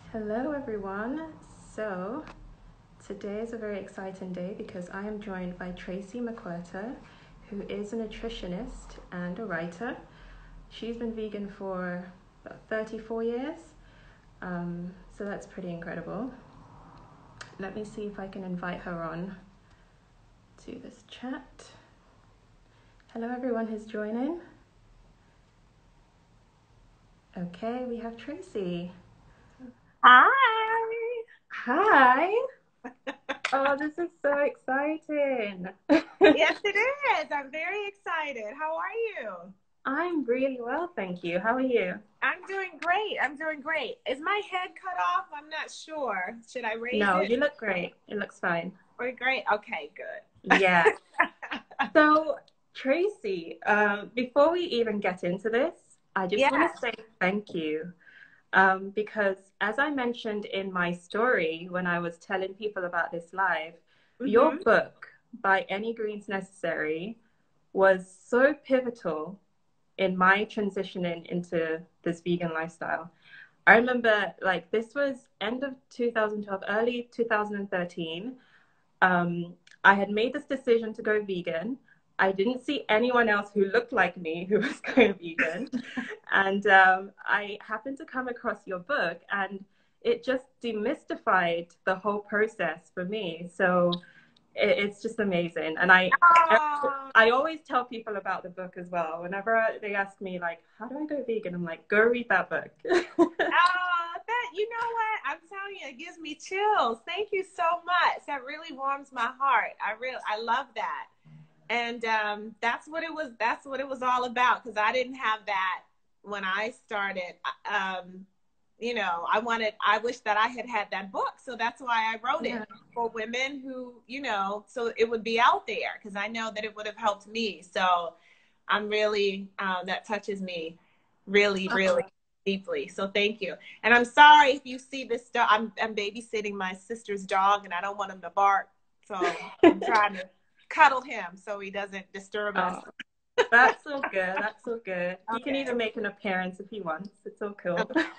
Hello, everyone. So, today is a very exciting day because I am joined by Tracye McQuirter, who is a nutritionist and a writer. She's been vegan for about 34 years, so that's pretty incredible. Let me see if I can invite her on to this chat. Hello, everyone who's joining. Okay, we have Tracye. Hi. Hi. Oh, this is so exciting. Yes, it is. I'm very excited. How are you? I'm really well, thank you. How are you? I'm doing great. I'm doing great. Is my head cut off? I'm not sure. Should I raise No, it? you look great. It looks fine. We're great. Okay, good. Yeah. So, Tracye, before we even get into this, I just want Yes. to say thank you. Because as I mentioned in my story when I was telling people about this live, your Mm-hmm. book, By Any Greens Necessary, was so pivotal in my transitioning into this vegan lifestyle. I remember like this was end of 2012, early 2013. I had made this decision to go vegan. I didn't see anyone else who looked like me who was going vegan. And I happened to come across your book and it just demystified the whole process for me. So it's just amazing. And Oh, I always tell people about the book as well. Whenever they ask me like, how do I go vegan? I'm like, go read that book. that you know what? I'm telling you, it gives me chills. Thank you so much. That really warms my heart. I love that. And that's what it was all about because I didn't have that when I started. I wish that I had had that book, so that's why I wrote it Yeah. for women who, so it would be out there because I know that it would have helped me. So I'm really that touches me really, really deeply. So thank you. And I'm sorry if you see this dog. I'm babysitting my sister's dog, and I don't want him to bark, so I'm trying to cuddle him so he doesn't disturb us. Oh, that's all good. That's all good. He can Okay. even make an appearance if he wants. It's all cool. Okay.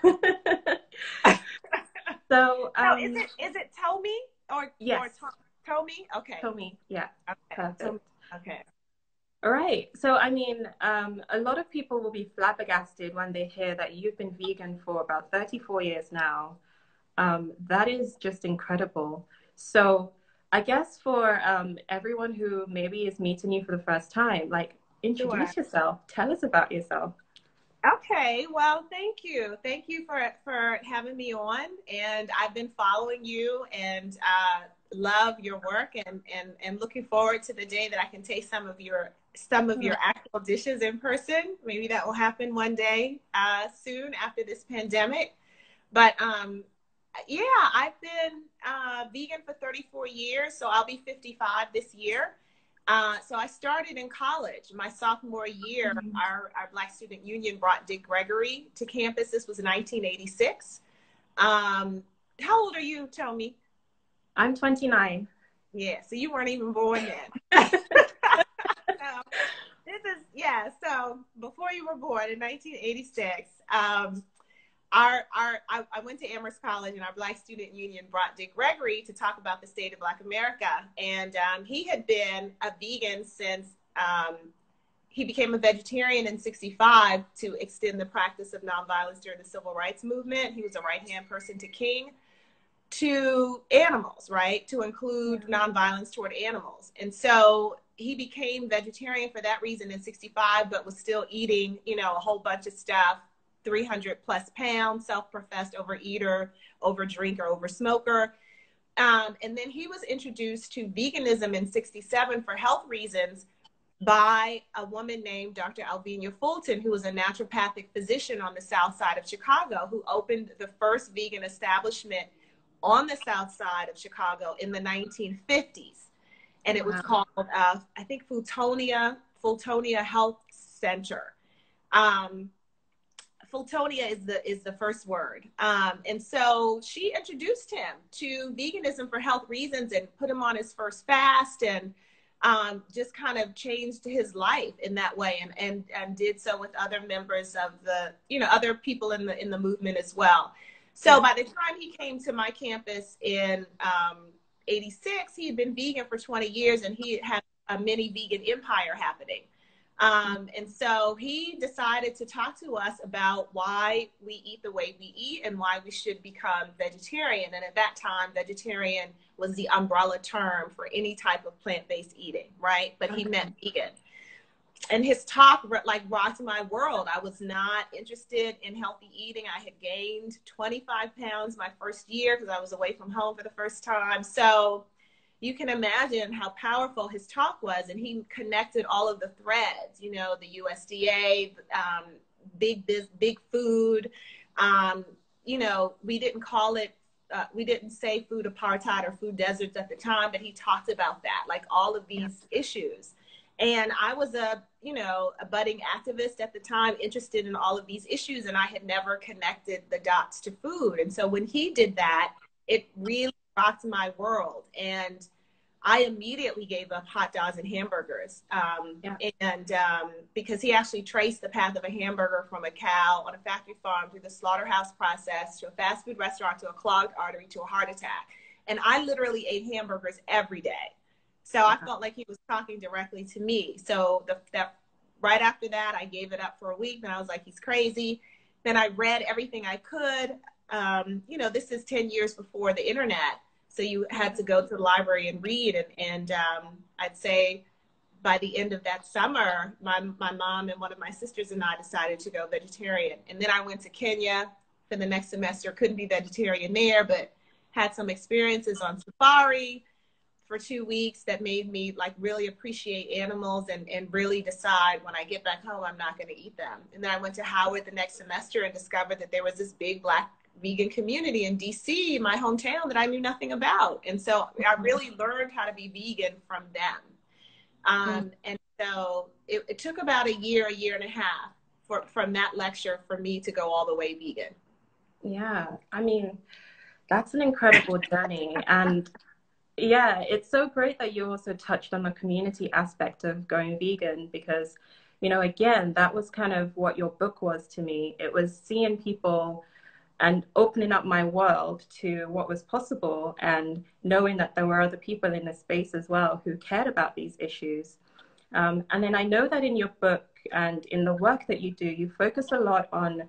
So, So is it tell me or yes, tell me? Okay. tell me. Yeah, Okay. perfect. Okay. All right. So, I mean, a lot of people will be flabbergasted when they hear that you've been vegan for about 34 years now. That is just incredible. So, I guess for everyone who maybe is meeting you for the first time, like Sure. introduce yourself. Tell us about yourself. Okay, well, thank you. Thank you for having me on. And I've been following you and love your work and looking forward to the day that I can taste some of your actual dishes in person. Maybe that will happen one day soon after this pandemic. But yeah, I've been vegan for 34 years, so I'll be 55 this year. So I started in college. My sophomore year, our Black Student Union brought Dick Gregory to campus. This was 1986. How old are you? Tell me. I'm 29. Yeah, so you weren't even born then. So yeah. So before you were born in 1986, I went to Amherst College, and our Black Student Union brought Dick Gregory to talk about the state of Black America. And he had been a vegan since he became a vegetarian in 65 to extend the practice of nonviolence during the civil rights movement. He was a right-hand person to King, to animals, right? To include nonviolence toward animals. And so he became vegetarian for that reason in 65, but was still eating, a whole bunch of stuff, 300 plus pounds, self-professed overeater, overdrinker, oversmoker. And then he was introduced to veganism in 67 for health reasons by a woman named Dr. Alvenia Fulton, who was a naturopathic physician on the south side of Chicago, who opened the first vegan establishment on the south side of Chicago in the 1950s. And it was Wow. called, I think, Fultonia Health Center. Um, Fultonia is the first word. And so she introduced him to veganism for health reasons and put him on his first fast and just kind of changed his life in that way and did so with other members of the, other people in the movement as well. So by the time he came to my campus in '86, he had been vegan for 20 years and he had a mini vegan empire happening. And so he decided to talk to us about why we eat the way we eat and why we should become vegetarian. And at that time, vegetarian was the umbrella term for any type of plant-based eating, right? But he meant vegan. And his talk like rocked my world. I was not interested in healthy eating. I had gained 25 pounds my first year because I was away from home for the first time. So you can imagine how powerful his talk was. And he connected all of the threads, you know, the USDA, big food. You know, we didn't call it, we didn't say food apartheid or food deserts at the time, but he talked about that, like all of these issues. And I was a budding activist at the time, interested in all of these issues, and I had never connected the dots to food. And so when he did that, it really rocked my world. And I immediately gave up hot dogs and hamburgers. Because he actually traced the path of a hamburger from a cow on a factory farm through the slaughterhouse process to a fast food restaurant to a clogged artery to a heart attack. And I literally ate hamburgers every day. So I felt like he was talking directly to me. So right after that, I gave it up for a week and I was like, he's crazy. Then I read everything I could. You know, this is 10 years before the internet. So you had to go to the library and read. And I'd say by the end of that summer, my mom and one of my sisters and I decided to go vegetarian. And then I went to Kenya for the next semester. Couldn't be vegetarian there, but had some experiences on safari for 2 weeks that made me like really appreciate animals and really decide when I get back home, I'm not going to eat them. And then I went to Howard the next semester and discovered that there was this big Black vegan community in DC, my hometown, that I knew nothing about. And so I really learned how to be vegan from them. And so it took about a year and a half from that lecture for me to go all the way vegan. Yeah, I mean, that's an incredible journey. And yeah, it's so great that you also touched on the community aspect of going vegan because, you know, again, that was kind of what your book was to me. It was seeing people and opening up my world to what was possible and knowing that there were other people in the space as well who cared about these issues. And then I know that in your book and in the work that you do, you focus a lot on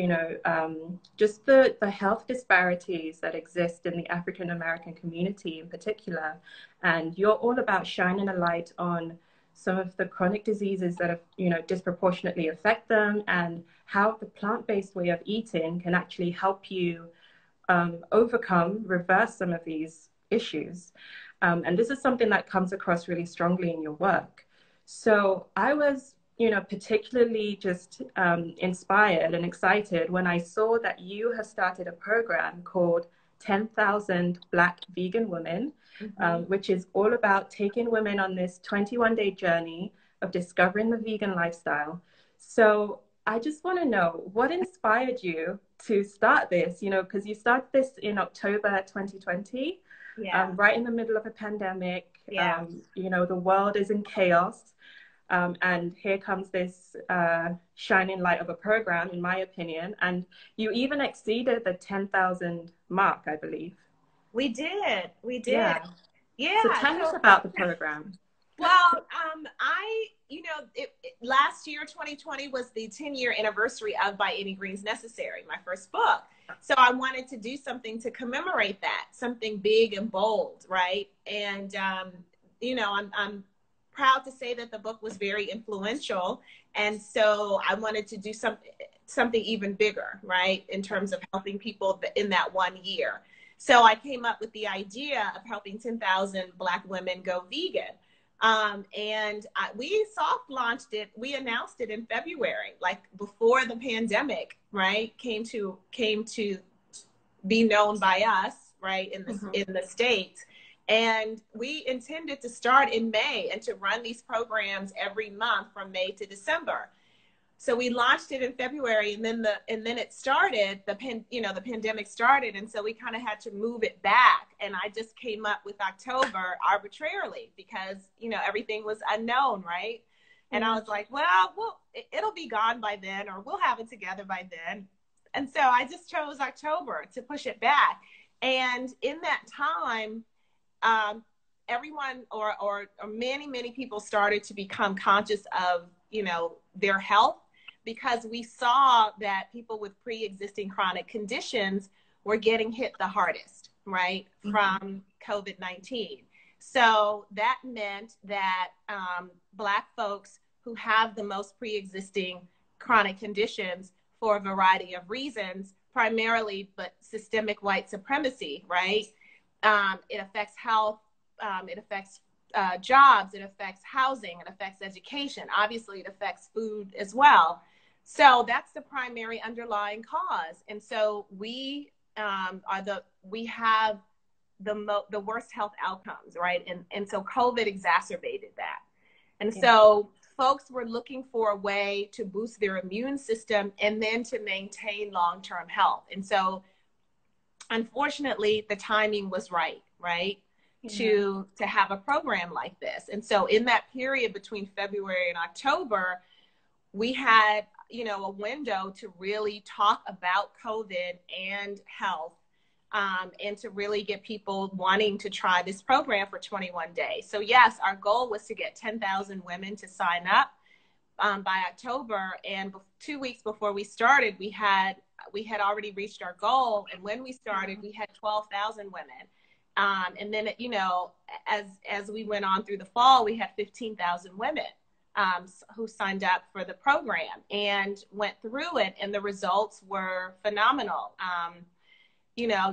just the health disparities that exist in the African American community in particular. And you're all about shining a light on some of the chronic diseases that have, disproportionately affect them and how the plant-based way of eating can actually help you reverse some of these issues. And this is something that comes across really strongly in your work. So I was particularly just inspired and excited when I saw that you have started a program called 10,000 Black Vegan Women, which is all about taking women on this 21-day journey of discovering the vegan lifestyle. So I just want to know what inspired you to start this, because you started this in October 2020, right in the middle of a pandemic. The world is in chaos. And here comes this shining light of a program, in my opinion. And you even exceeded the 10,000 mark, I believe. We did. Yeah. So tell us about the program. Well, last year, 2020, was the 10-year anniversary of By Any Means Necessary, my first book. So I wanted to do something to commemorate that, something big and bold, right? And, I'm proud to say that the book was very influential. And so I wanted to do something even bigger, right, in terms of helping people in that 1 year. So I came up with the idea of helping 10,000 Black women go vegan. We soft launched it. We announced it in February, like before the pandemic, right, came to be known by us, right, in the States. And we intended to start in May and to run these programs every month from May to December. So we launched it in February, and then it started. The pandemic started, and so we kind of had to move it back. And I just came up with October arbitrarily because everything was unknown, right? And I was like, well, it'll be gone by then, or we'll have it together by then. And so I just chose October to push it back. And in that time, everyone or many people started to become conscious of, you know, their health, because we saw that people with pre-existing chronic conditions were getting hit the hardest, right, from COVID-19. So that meant that Black folks who have the most pre-existing chronic conditions for a variety of reasons, primarily, but systemic white supremacy, right? It affects health, it affects jobs, it affects housing, it affects education. Obviously, it affects food as well. So that's the primary underlying cause. And so we have the worst health outcomes, right? And so COVID exacerbated that. And so folks were looking for a way to boost their immune system and then to maintain long-term health. And so unfortunately, the timing was right? To have a program like this. And so in that period between February and October, we had, you know, a window to really talk about COVID and health, and to really get people wanting to try this program for 21 days. So yes, our goal was to get 10,000 women to sign up by October. And 2 weeks before we started, we had already reached our goal. And when we started, we had 12,000 women. And then, you know, as we went on through the fall, we had 15,000 women who signed up for the program and went through it. And the results were phenomenal. You know,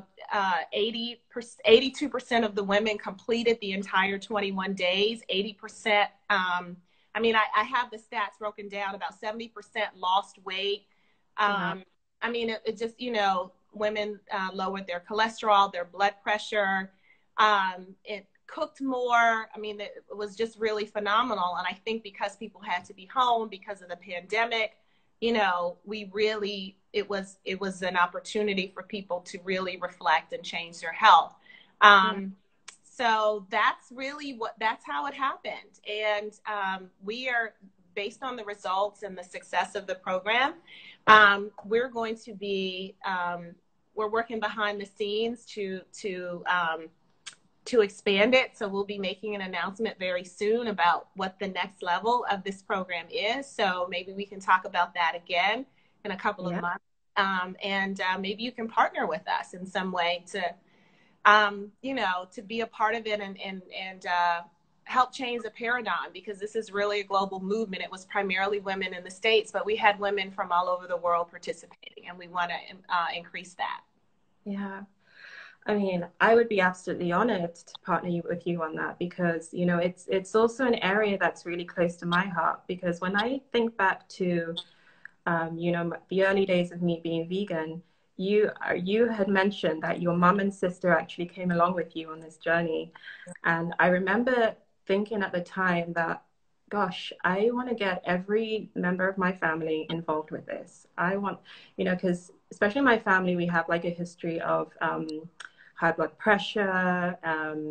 82% of the women completed the entire 21 days, 80%. I mean, I have the stats broken down. About 70% lost weight. I mean, it just, you know, women lowered their cholesterol, their blood pressure. It cooked more. I mean, it was just really phenomenal. And I think because people had to be home because of the pandemic, you know, it was an opportunity for people to really reflect and change their health. So that's how it happened. And we are, based on the results and the success of the program, we're going to be, we're working behind the scenes to expand it. So we'll be making an announcement very soon about what the next level of this program is. So maybe we can talk about that again in a couple of months. And maybe you can partner with us in some way to, you know, to be a part of it and help change the paradigm, because this is really a global movement. It was primarily women in the States, but we had women from all over the world participating, and we want to increase that. Yeah. I mean, I would be absolutely honored to partner with you on that, because, you know, it's also an area that's really close to my heart, because when I think back to, you know, the early days of me being vegan, you had mentioned that your mom and sister actually came along with you on this journey. And I remember thinking at the time that, gosh, I want to get every member of my family involved with this. I want, you know, because especially my family, we have like a history of high blood pressure,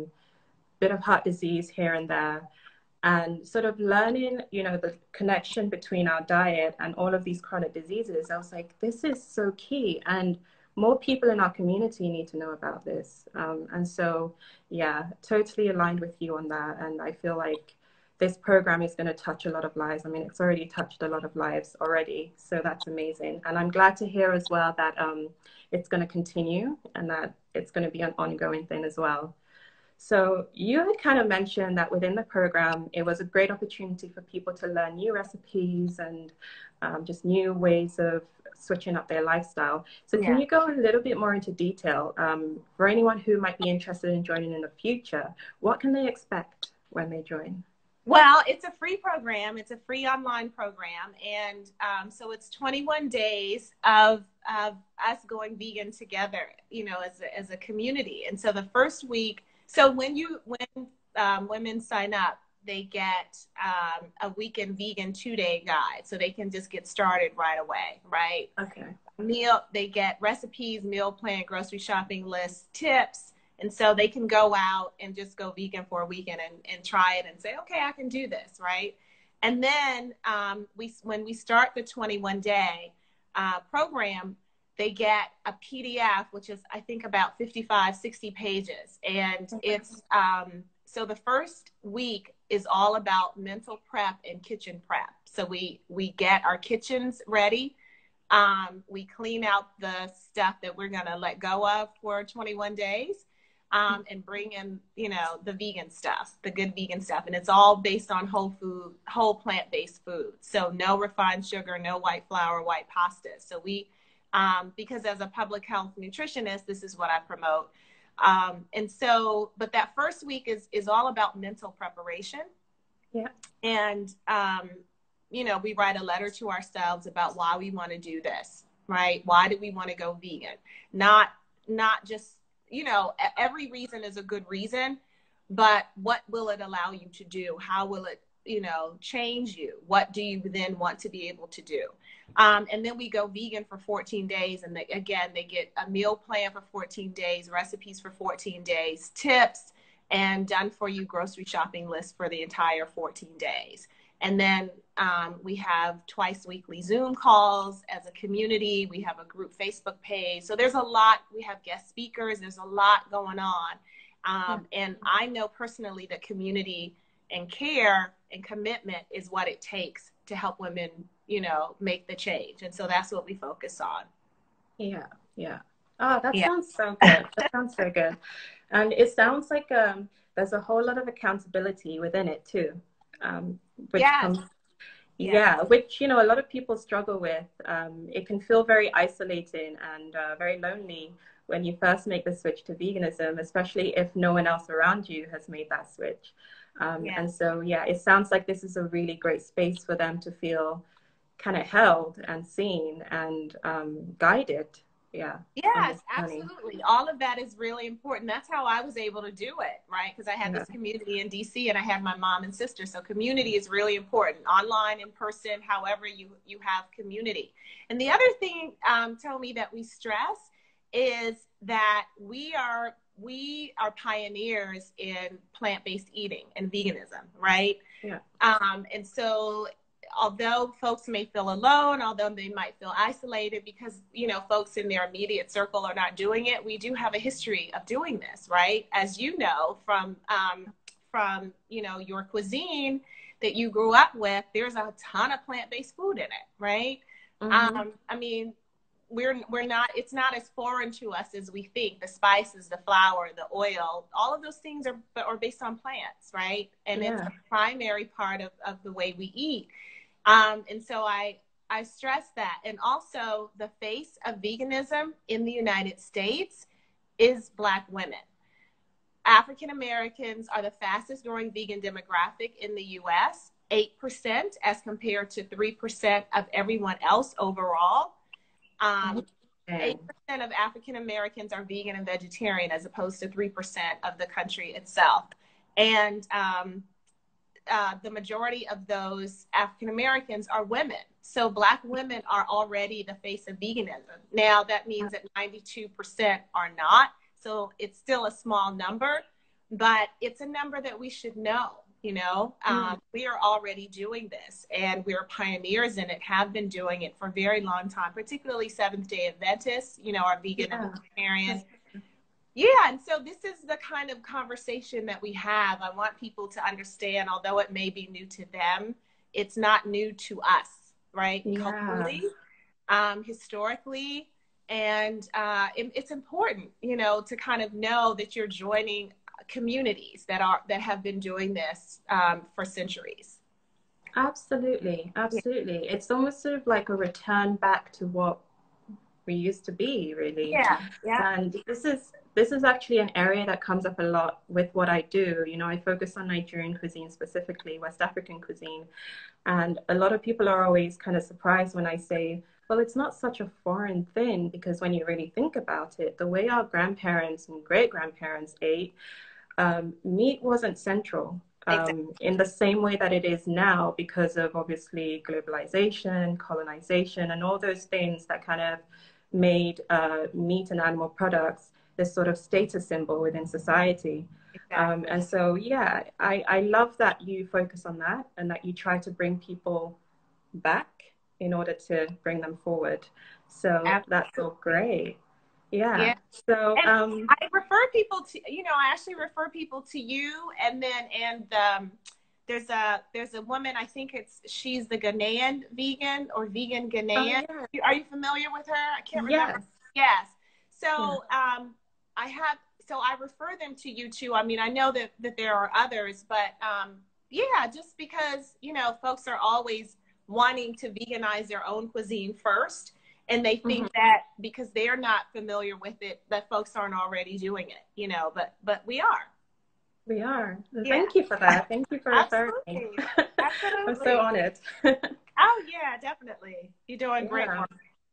bit of heart disease here and there, and sort of learning, you know, the connection between our diet and all of these chronic diseases. I was like, this is so key, and more people in our community need to know about this. And so, yeah, totally aligned with you on that. And I feel like this program is going to touch a lot of lives. I mean, it's already touched a lot of lives already. So that's amazing. And I'm glad to hear as well that it's going to continue and that it's going to be an ongoing thing as well. So you had kind of mentioned that within the program, it was a great opportunity for people to learn new recipes and just new ways of switching up their lifestyle. So can you go a little bit more into detail for anyone who might be interested in joining in the future? What can they expect when they join? Well, it's a free program. It's a free online program. And so it's 21 days of us going vegan together, you know, as a community. And so the first week, so when women sign up, they get a weekend vegan 2-day guide. So they can just get started right away, right? Okay. They get recipes, meal plan, grocery shopping lists, tips. And so they can go out and just go vegan for a weekend and try it and say, okay, I can do this, right? And then when we start the 21-day program, they get a PDF, which is, I think, about 55, 60 pages. And it's, so the first week is all about mental prep and kitchen prep. So we get our kitchens ready. We clean out the stuff that we're going to let go of for 21 days. And bring in, you know, the vegan stuff, the good vegan stuff. And it's all based on whole plant-based food. So no refined sugar, no white flour, white pasta. So we, because as a public health nutritionist, this is what I promote. And so, but that first week is all about mental preparation. Yeah. And, you know, we write a letter to ourselves about why we want to do this, right? Why do we want to go vegan? Not just, you know, every reason is a good reason, but what will it allow you to do? How will it, you know, change you? What do you then want to be able to do? And then we go vegan for 14 days. And again, they get a meal plan for 14 days, recipes for 14 days, tips, and done for you grocery shopping list for the entire 14 days. And then we have twice weekly Zoom calls as a community. We have a group Facebook page. So there's a lot. We have guest speakers. There's a lot going on. And I know personally that community and care and commitment is what it takes to help women, you know, make the change. And so that's what we focus on. Yeah. Yeah. Oh, that sounds so good. That sounds so good. And it sounds like there's a whole lot of accountability within it too. Which comes, which, you know, a lot of people struggle with. It can feel very isolating and very lonely when you first make the switch to veganism, especially if no one else around you has made that switch. And so, yeah, it sounds like this is a really great space for them to feel kind of held and seen and guided. Yeah. Yes, absolutely. All of that is really important. That's how I was able to do it, right? Because I had this community in DC and I had my mom and sister. So community is really important, online, in person, however you have community. And the other thing, Tommy, that we stress is that we are pioneers in plant-based eating and veganism, right? Yeah. And so although folks may feel alone, although they might feel isolated because, you know, folks in their immediate circle are not doing it, we do have a history of doing this, right? As you know, from you know, your cuisine that you grew up with, there's a ton of plant-based food in it, right? Mm-hmm. I mean, we're not, it's not as foreign to us as we think. The spices, the flour, the oil, all of those things are based on plants, right? And it's a primary part of the way we eat. And so I stress that. And also the face of veganism in the United States is Black women. African Americans are the fastest growing vegan demographic in the US, 8% as compared to 3% of everyone else overall. 8% of African Americans are vegan and vegetarian as opposed to 3% of the country itself. And the majority of those African Americans are women. So Black women are already the face of veganism. Now that means that 92% are not. So it's still a small number, but it's a number that we should know. You know, we are already doing this and we're pioneers in it, have been doing it for a very long time, particularly Seventh-day Adventists, you know, are vegan and vegetarian. Yeah, and so this is the kind of conversation that we have. I want people to understand, although it may be new to them, it's not new to us, right? Culturally, historically, and it's important, you know, to kind of know that you're joining communities that have been doing this for centuries. Absolutely. It's almost sort of like a return back to what we used to be, really. And this is actually an area that comes up a lot with what I do. You know, I focus on Nigerian cuisine, specifically West African cuisine, and a lot of people are always kind of surprised when I say, well, it's not such a foreign thing, because when you really think about it, the way our grandparents and great-grandparents ate, meat wasn't central in the same way that it is now, because of obviously globalization, colonization, and all those things that kind of made meat and animal products this sort of status symbol within society. And so, yeah, I love that you focus on that and that you try to bring people back in order to bring them forward. So that's all Absolutely. great. Yeah. Yeah. So And I refer people to, I actually refer people to you, and then there's a woman, I think she's the Ghanaian vegan, or vegan oh Ghanaian. yeah. Are you familiar with her? I can't remember. Yes. Yes. Yeah. So I refer them to you too. I mean, I know that there are others, but yeah, just because folks are always wanting to veganize their own cuisine first. And they Mhm. think that because they're not familiar with it, that folks aren't already doing it, but we are. We are. Yeah, Thank you for that. Thank you for referring me. absolutely. I'm so Absolutely. honored. Oh, yeah, definitely. You're doing great Yeah. work.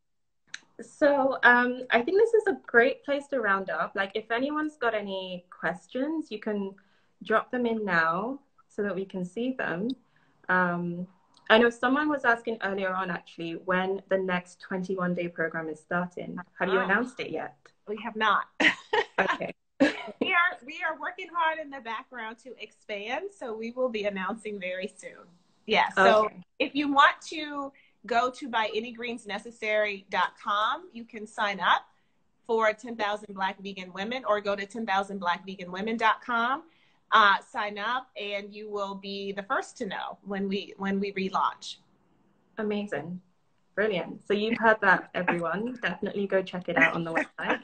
So, I think this is a great place to round up. Like, if anyone's got any questions, you can drop them in now so that we can see them. Um, I know someone was asking earlier on actually when the next 21-day program is starting. Have you Oh, announced it yet? we have not. Okay. We are working hard in the background to expand, so we will be announcing very soon. Yeah, so Okay. if you want to go to byannygreensnecessary.com, you can sign up for 10,000 Black Vegan Women, or go to 10,000blackveganwomen.com, sign up, and you will be the first to know when we relaunch. Amazing. Brilliant. So you've heard that, everyone. Definitely go check it out on the website.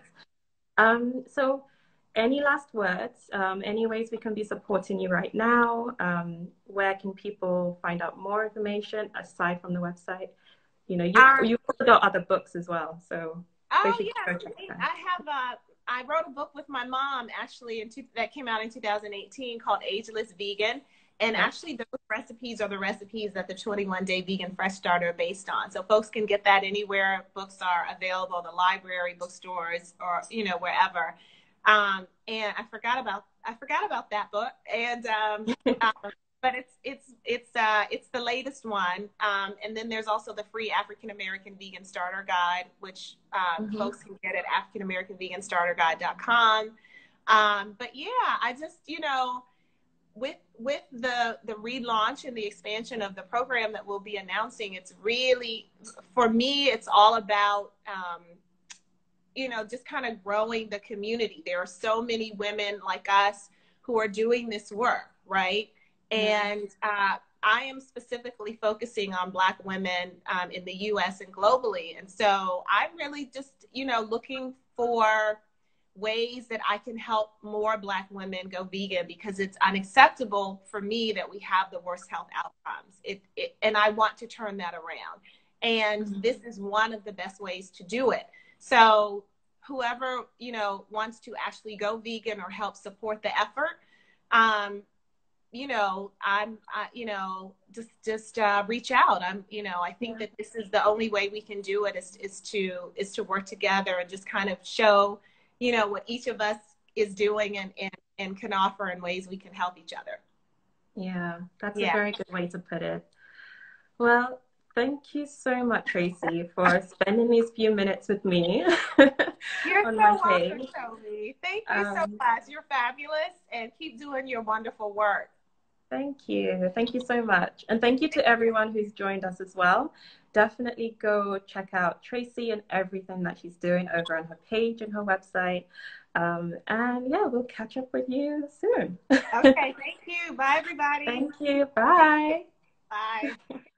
So any last words? Any ways we can be supporting you right now? Where can people find out more information aside from the website? You know, Um, you've also got other books as well, so they Oh should yes, go check them. I wrote a book with my mom actually that came out in 2018 called Ageless Vegan, and Yeah. actually those recipes are the recipes that the 21-day vegan fresh starter are based on. So folks can get that anywhere books are available, the library, bookstores, or wherever. And I forgot about that book, and but it's the latest one. And then there's also the free African American Vegan Starter Guide, which Hmm. folks can get at AfricanAmericanVeganStarterGuide.com. But yeah, I just with the relaunch and the expansion of the program that we'll be announcing, it's really, for me, it's all about just kind of growing the community. There are so many women like us who are doing this work, right? Yeah. And I am specifically focusing on Black women in the US and globally. And so I'm really just, looking for ways that I can help more Black women go vegan, because it's unacceptable for me that we have the worst health outcomes. And I want to turn that around. And Mhm. this is one of the best ways to do it. So whoever, wants to actually go vegan or help support the effort, just reach out. I think Yeah. that this is the only way we can do it, is to work together and just kind of show, what each of us is doing, and can offer in ways we can help each other. Yeah, that's a Yeah. very good way to put it. Well, thank you so much, Tracy, for spending these few minutes with me You're on my so welcome, page. Toby. Thank you so Um, much. You're fabulous, and keep doing your wonderful work. Thank you. Thank you so much. And thank you to everyone who's joined us as well. Definitely go check out Tracy and everything that she's doing over on her page and her website. And yeah, we'll catch up with you soon. Okay, thank you. Bye, everybody. Thank you. Bye. Bye.